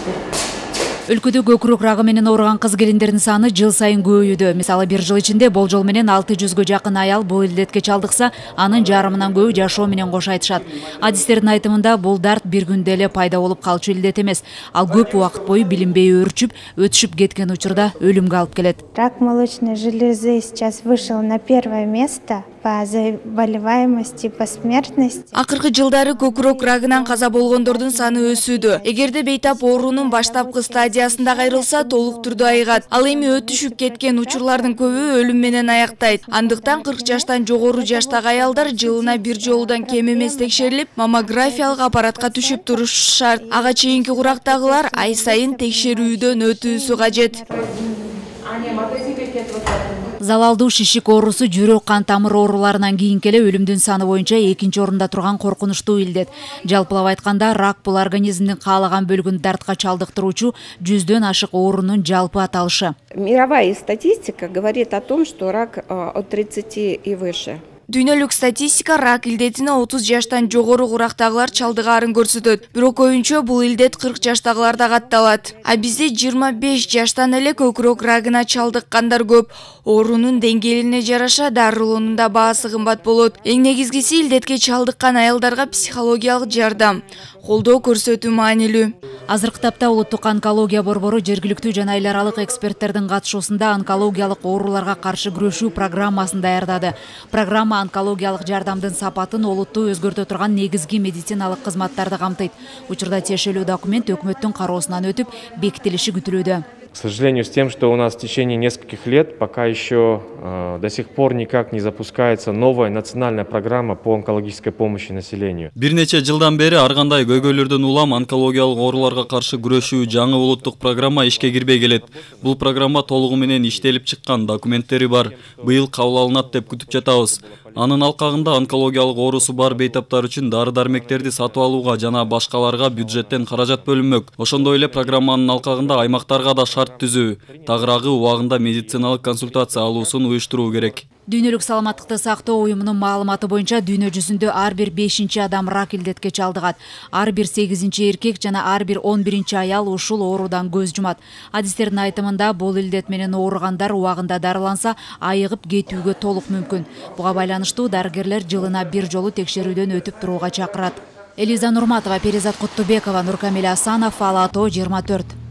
Өлкөдө көкүрөк рагы менен ооруган кыз келиндердин саны жыл сайын көбөйүүдө. Мисалы, бир жыл ичинде болжол менен 600-гө жакын аял бул илдетке чалдыкса, анын жарымынан көбү жашоо менен кош айтышат. Адистердин айтымында бул дарт бир күндө эле пайда болуп калчу илдет эмес. Ал көп убакыт бою билинбей өтүшүп кеткен учурда өлүмгө алып келет. Рак молочной железы сейчас вышел на первое место по заболеваемости, по смертности. Акыркы жылдары көкүрөк рагынан каза болгондордун саны өсүүдө. Эгерде бейтап оорунун баштапкы стадиясында кайрылса, толук түрдө айыгат. Ал эми өтүшүп кеткен учурлардын көбү өлүм менен аяктайт. Андыктан 40 жаштан жогору жаштагы аялдар жылына бир жолудан кем эмес текшерилип, маммографиялык аппаратка түшүп турушу шарт. Ага чейинки курактагылар ай сайын текшерүүдөн өтүүсү кажет. Залалдуу шишик оорусу жүрөк кан тамыр ооруларынан кийинки эле өлүмдүн саны боюнча экинчи орунда турган коркунучтуу илдет. Жалпылап айтканда, рак бул организмдин каалаган бөлүгүн дартка чалдыктыруучу 100дөн ашык оорунун жалпы аталышы. Мировая статистика говорит о том, что рак от 30 и выше. Дүйнөлүк статистика рак илдетине 30 жаштан жогору курактагылар чалдыгаарын көрсөтөт. Бирок көбүнчө бул илдет 40 жаштагыларда катталат. А бизде 25 жаштан эле көкүрөк рагына чалдыккандар көп. Оорунун деңгээлине жараша дарылоонун да баасы кымбат болот. Эң негизгиси илдетке чалдыккан аялдарга психологиялык жардам, колдоо көрсөтүү маанилүү. Азыркы тапта улуттук онкология борбору жергиликтүү жана эл аралык эксперттердин катышуусунда онкологиялык ооруларга каршы күрөшүү программасын даярдады. Программа онкологиялык жардамдын сапатын олуттуу өзгөртө турган негизги медициналык кызматтарды камтыйт. Учурда тиешелүү документ өкмөттүн кароосунан өтүп, бекитилиши күтүлүүдө. К сожалению, с тем, что у нас в течение нескольких лет пока еще до сих пор никак не запускается новая национальная программа по онкологической помощи населению. Бир нече жылдан бери ар кандай көйгөйлөрдөн улам онкологиялык ооруларга каршы күрөшүү жаңы улуттук программа ишке кирбей келет. Бул программа толугу менен иштелип чыккан, документтери бар. Быйыл кабыл алынат деп күтүп жатабыз. Анын алкагында онкологиялык оорусу бар бейтаптар үчүн дары-дармектерди сатып алууга жана башкаларга бюджеттен каражат бөлүнмөк. Ошондой эле программанын алкагында аймактарга да шарт түзүү, тагыраагы убагында медициналык консультация алуусун уюштуруу керек. Дүйнөлүк саламаттыкты сактоо уюмунун маалыматы боюнча дүйнө жүзүндө ар бир 5-чи адам рак илдетке чалдыгат. Ар бир 8-чи эркек жана ар бир 11-чи аял ушул оорудан көз жумат. Адистердин айтымында, бул илдет менен ооругандар убагында дарыланса, айыгып кетүүгө толук мүмкүн. Буга байланыштуу дарыгерлер жылына бир жолу текшерүүдөн өтүп турууга чакырат. Элиза Нурматова, Перизат Куттубекова, Нуркамил Асанов, Ала-тоо 24.